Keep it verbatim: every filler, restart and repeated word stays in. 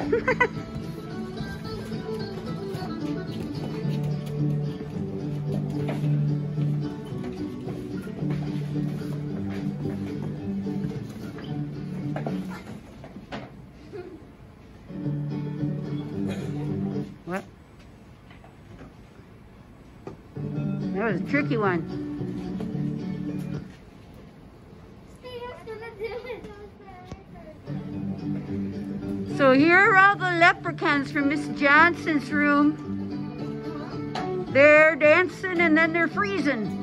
What? That was a tricky one. So here are all the leprechauns from Miss Johnson's room. They're dancing and then they're freezing.